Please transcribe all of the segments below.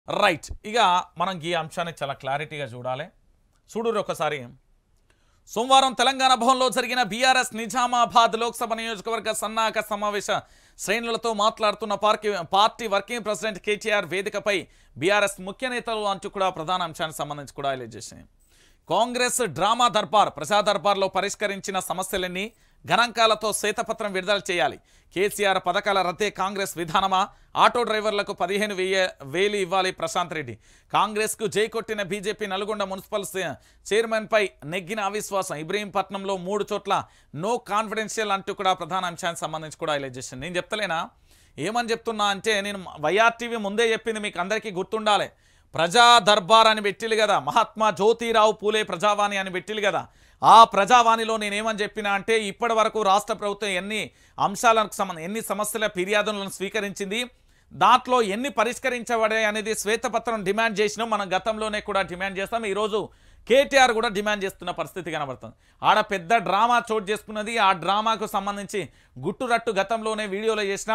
Right. ఇక మనం ఈ అంశాన్ని చాలా క్లారిటీగా చూడాలి. చూడురు ఒకసారి. సోమవారం తెలంగాణ భవన్లో జరిగిన బీఆర్ఎస్ నిజామాబాద్ లోక్సభ నియోజకవర్గ సన్నాహక సమావేశ శ్రేణులతో మాట్లాడుతున్న పార్టీ వర్కింగ్ ప్రెసిడెంట్ కేటీఆర్ వేదికపై బీఆర్ఎస్ ముఖ్య నేతలు అంటూ కూడా ప్రధాన అంశానికి సంబంధించి కూడా హైలైట్ చేసింది. కాంగ్రెస్ డ్రామా దర్బార్, ప్రజా దర్బార్లో పరిష్కరించిన సమస్యలన్నీ గణాంకాలతో శ్వేతపత్రం విడుదల చేయాలి. కేసీఆర్ పథకాల రద్దే కాంగ్రెస్ విధానమా? ఆటో డ్రైవర్లకు 15,000 ఇవ్వాలి ప్రశాంత్ రెడ్డి. కాంగ్రెస్కు జై కొట్టిన బీజేపీ నల్గొండ మున్సిపల్ చైర్మన్పై నెగ్గిన అవిశ్వాసం. ఇబ్రహీంపట్నంలో 3 చోట్ల నో కాన్ఫిడెన్షియల్ అంటూ కూడా ప్రధాన అంశానికి సంబంధించి కూడా హైలైట్ చేసింది. నేను చెప్తలేనా, ఏమని చెప్తున్నా అంటే, నేను వైఆర్టీవీ ముందే చెప్పింది, మీకు అందరికీ గుర్తుండాలి. ప్రజా దర్బార్ అని పెట్టిలు కదా, మహాత్మా జ్యోతిరావు పూలే ప్రజావాణి అని పెట్టిలు కదా. ఆ ప్రజావాణిలో నేనేమని చెప్పినా అంటే, ఇప్పటి వరకు రాష్ట్ర ప్రభుత్వం ఎన్ని అంశాలకు సంబంధించి ఎన్ని సమస్యల ఫిర్యాదులను స్వీకరించింది, దాంట్లో ఎన్ని పరిష్కరించబడాయి అనేది శ్వేతపత్రం డిమాండ్ చేసినాం. మనం గతంలోనే కూడా డిమాండ్ చేస్తాం. ఈరోజు కేటీఆర్ కూడా డిమాండ్ చేస్తున్న పరిస్థితి కనబడుతుంది. ఆడ పెద్ద డ్రామా చోటు చేసుకున్నది. ఆ డ్రామాకు సంబంధించి గుట్టురట్టు గతంలోనే వీడియోలో చేసిన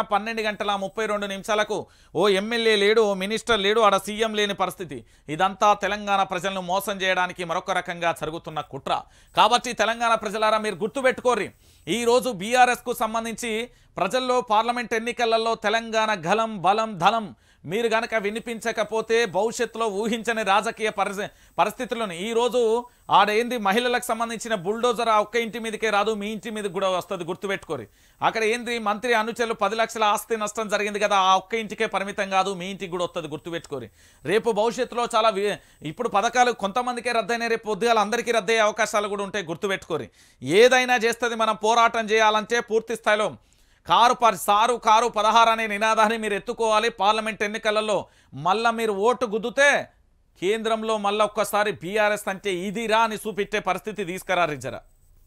12:32 ఓ ఎమ్మెల్యే లేడు, ఓ మినిస్టర్ లేడు, ఆడ సీఎం లేని పరిస్థితి. ఇదంతా తెలంగాణ ప్రజలను మోసం చేయడానికి మరొక రకంగా జరుగుతున్న కుట్ర. కాబట్టి తెలంగాణ ప్రజలారా మీరు గుర్తుపెట్టుకోర్రి, ఈరోజు బీఆర్ఎస్కు సంబంధించి ప్రజల్లో పార్లమెంట్ ఎన్నికలలో తెలంగాణ గలం బలం ధనం మీరు గనక వినిపించకపోతే భవిష్యత్తులో ఊహించని రాజకీయ పరిస్థితులను ఈరోజు ఆడేంది మహిళలకు సంబంధించిన బుల్డోజర్ ఆ ఒక్క ఇంటి మీదకే రాదు, మీ ఇంటి మీద కూడా వస్తుంది. గుర్తుపెట్టుకోరి. అక్కడ ఏంది మంత్రి అనుచరులు 10 లక్షల ఆస్తి నష్టం జరిగింది కదా, ఆ ఒక్క ఇంటికే పరిమితం కాదు, మీ ఇంటికి కూడా వస్తుంది. గుర్తుపెట్టుకోరి. రేపు భవిష్యత్తులో చాలా ఇప్పుడు పథకాలు కొంతమందికే రద్దయినాయి, రేపు పొద్దుగాల అందరికీ రద్దయ్యే అవకాశాలు కూడా ఉంటాయి. గుర్తుపెట్టుకోరి. ఏదైనా చేస్తుంది, మనం పోరాటం చేయాలంటే పూర్తి స్థాయిలో కారు 16 అనే నినాదాన్ని మీరు ఎత్తుకోవాలి. పార్లమెంట్ ఎన్నికలలో మళ్ళా మీరు ఓటు గుద్దుతే కేంద్రంలో మళ్ళీ ఒక్కసారి బీఆర్ఎస్ అంటే ఇదిరా అని చూపెట్టే పరిస్థితి తీసుకురారు జర.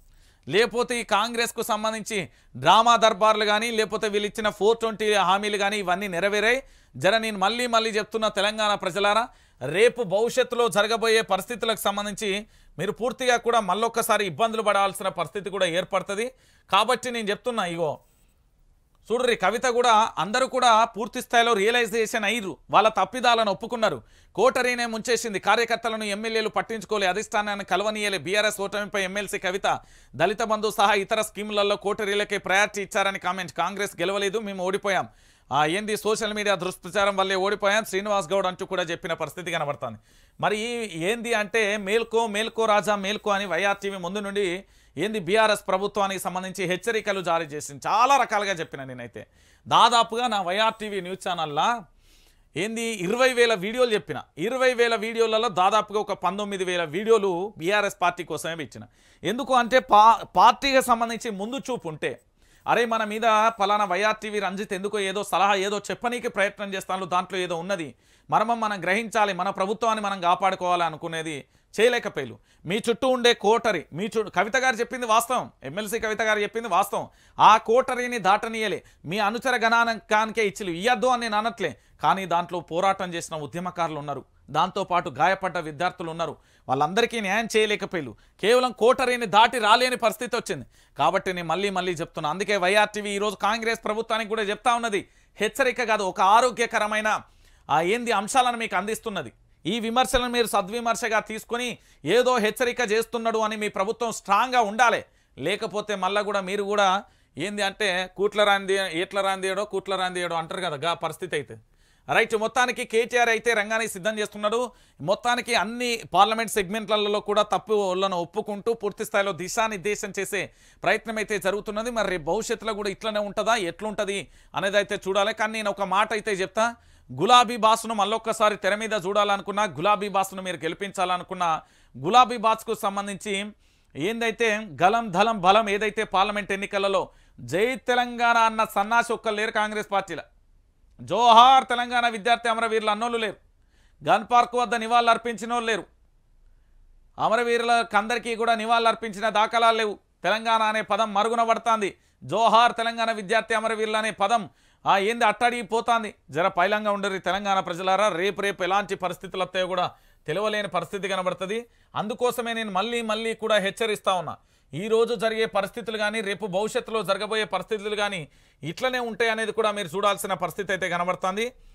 లేకపోతే ఈ కాంగ్రెస్కు సంబంధించి డ్రామా దర్బార్లు కానీ, లేకపోతే వీళ్ళు ఇచ్చిన 420 హామీలు కానీ ఇవన్నీ నెరవేరాయి. జర నేను మళ్ళీ చెప్తున్న తెలంగాణ ప్రజలారా, రేపు భవిష్యత్తులో జరగబోయే పరిస్థితులకు సంబంధించి మీరు పూర్తిగా కూడా మళ్ళొక్కసారి ఇబ్బందులు పడాల్సిన పరిస్థితి కూడా ఏర్పడుతుంది. కాబట్టి నేను చెప్తున్నా, ఇగో చూడ్రి, కవిత కూడా అందరూ కూడా పూర్తి స్థాయిలో రియలైజేషన్ అయ్యారు, వాళ్ళ తప్పిదాలను ఒప్పుకున్నారు. కోటరీనే ముంచేసింది, కార్యకర్తలను ఎమ్మెల్యేలు పట్టించుకోలే, అధిష్టానాన్ని కలవనీయలే. బీఆర్ఎస్ ఓటమిపై ఎమ్మెల్సీ కవిత, దళిత బంధు సహా ఇతర స్కీములలో కోటరీలకే ప్రయారిటీ ఇచ్చారని కామెంట్. కాంగ్రెస్ గెలవలేదు, మేము ఓడిపోయాం. ఏంది సోషల్ మీడియా దుష్ప్రచారం వల్లే ఓడిపోయాం శ్రీనివాస్ గౌడ్ అంటూ కూడా చెప్పిన పరిస్థితి కనబడుతుంది. మరి ఏంది అంటే, మేల్కో రాజా మేల్కో అని వైఆర్టీవీ ముందు నుండి ఏంది బీఆర్ఎస్ ప్రభుత్వానికి సంబంధించి హెచ్చరికలు జారీ చేసింది. చాలా రకాలుగా చెప్పిన నేనైతే. దాదాపుగా నా వైఆర్టీవీ న్యూస్ ఛానల్లో ఏంది 20,000 వీడియోలు చెప్పిన. 20,000 వీడియోలలో దాదాపుగా ఒక 19,000 వీడియోలు బీఆర్ఎస్ పార్టీ కోసమే పెట్టిన. ఎందుకు అంటే పార్టీకి సంబంధించి ముందు చూపు ఉంటే, అరే మన మీద పలానా వైఆర్టీవీ రంజిత్ ఎందుకో ఏదో సలహా ఏదో చెప్పనీకి ప్రయత్నం చేస్తాను, దాంట్లో ఏదో ఉన్నది, మనం గ్రహించాలి, మన ప్రభుత్వాన్ని మనం కాపాడుకోవాలి అనుకునేది చేయలేకపోయారు. మీ చుట్టూ ఉండే కోటరీ, కవిత గారు చెప్పింది వాస్తవం, ఎమ్మెల్సీ కవిత గారు చెప్పింది వాస్తవం. ఆ కోటరీని దాటనీయలే, మీ అనుచర గణాంకానికే ఇచ్చిలు, ఇయ్యద్దు అని నేను అనట్లే. కానీ దాంట్లో పోరాటం చేసిన ఉద్యమకారులు ఉన్నారు, దాంతోపాటు గాయపడ్డ విద్యార్థులు ఉన్నారు, వాళ్ళందరికీ న్యాయం చేయలేకపోయారు. కేవలం కోటరీని దాటి రాలేని పరిస్థితి వచ్చింది. కాబట్టి నేను మళ్ళీ చెప్తున్నా. అందుకే వైఆర్టీవీ ఈరోజు కాంగ్రెస్ ప్రభుత్వానికి కూడా చెప్తా ఉన్నది, హెచ్చరిక కాదు, ఒక ఆరోగ్యకరమైన ఏంది అంశాలను మీకు అందిస్తున్నది. ఈ విమర్శలను మీరు సద్విమర్శగా తీసుకొని ఏదో హెచ్చరిక చేస్తున్నాడు అని మీ ప్రభుత్వం స్ట్రాంగ్గా ఉండాలి. లేకపోతే మళ్ళీ కూడా మీరు కూడా ఏంది అంటే ఏట్ల రాందేయడో అంటారు కదా, పరిస్థితి అయితే. రైట్. మొత్తానికి కేటీఆర్ అయితే రంగాన్ని సిద్ధం చేస్తున్నాడు. మొత్తానికి అన్ని పార్లమెంట్ సెగ్మెంట్లలో కూడా తప్పులను ఒప్పుకుంటూ పూర్తి స్థాయిలో దిశానిర్దేశం చేసే ప్రయత్నం అయితే జరుగుతున్నది. మరి భవిష్యత్తులో కూడా ఇట్లనే ఉంటుందా, ఎట్లుంటుంది అనేది అయితే చూడాలి. కానీ నేను ఒక మాట అయితే చెప్తా, గులాబీ బాస్ను మళ్ళొక్కసారి తెర మీద చూడాలనుకున్నా, గులాబీ బాస్ను మీరు గెలిపించాలనుకున్నా, గులాబీ బాస్కు సంబంధించి ఏందైతే గలం ధలం బలం ఏదైతే పార్లమెంట్ ఎన్నికలలో జై తెలంగాణ అన్న సన్నాసి ఒక్కరు లేరు కాంగ్రెస్ పార్టీలో. జోహార్ తెలంగాణ విద్యార్థి అమరవీరులు అన్నోళ్ళు లేరు, గన్ పార్క్ వద్ద నివాళులు అర్పించిన వాళ్ళు లేరు, అమరవీరులకు అందరికీ కూడా నివాళులు అర్పించిన దాఖలాలు లేవు. తెలంగాణ అనే పదం మరుగున పడుతుంది. జోహార్ తెలంగాణ విద్యార్థి అమరవీరులు అనే పదం ఏంది అట్టడిపోతుంది. జర పైలంగా ఉండరు తెలంగాణ ప్రజలారా. రేపు ఎలాంటి పరిస్థితులు వస్తాయో కూడా తెలియలేని పరిస్థితి కనబడుతుంది. అందుకోసమే నేను మళ్ళీ కూడా హెచ్చరిస్తా ఉన్నా, ఈరోజు జరిగే పరిస్థితులు కానీ, రేపు భవిష్యత్తులో జరగబోయే పరిస్థితులు కానీ ఇట్లనే ఉంటాయి అనేది కూడా మీరు చూడాల్సిన పరిస్థితి అయితే కనబడుతుంది.